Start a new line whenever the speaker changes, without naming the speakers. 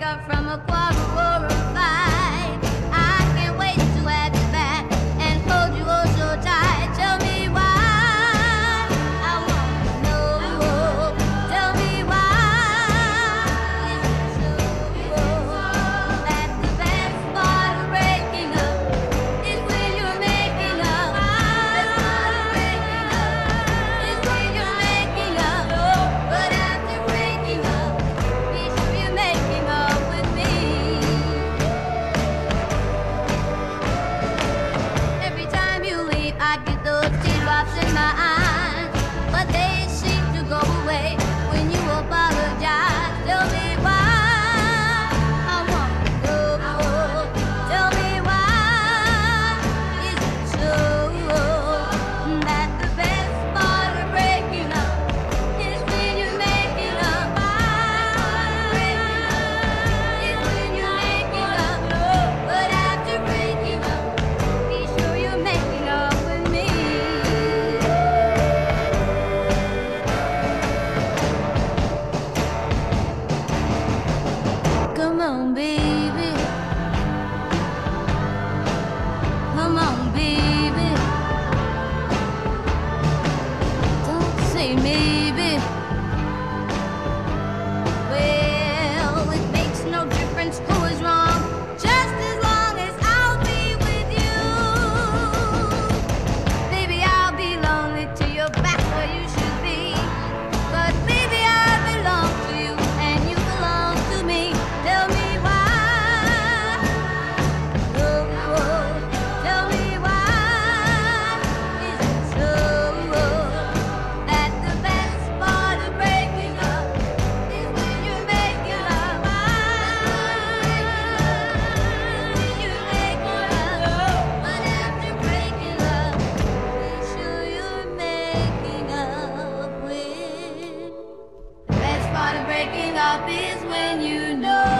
up from a quarrel or a fight. I can't wait to have you back and hold you oh so tight. Tell me why. I wanna know. Tell me why. Is it so that the best part of breaking up is when you're making up? The best part of breaking up is when you're making up. But after breaking up, be sure you're making up with me. Every time you leave, I get those teardrops in my eyes, but they seem to go away when you apologize. Tell me why. I wanna know. Tell me why. Is it so that the best part of breaking up is when you're making up? Breaking up is when you're making up. But after breaking up, be sure you're making up with me. Come on, baby. Come on, baby. Don't say maybe. Well, it makes no difference who is wrong, just as long as I'll be with you. Baby, I'll be lonely till you're back where you should be. But baby, I belong to you and you belong to me. Tell me why. Tell me why. Is it so that the best part of breaking up is when you're making up? When you're making up. But after breaking up, be sure you're making up with. The best part of breaking up is when you know.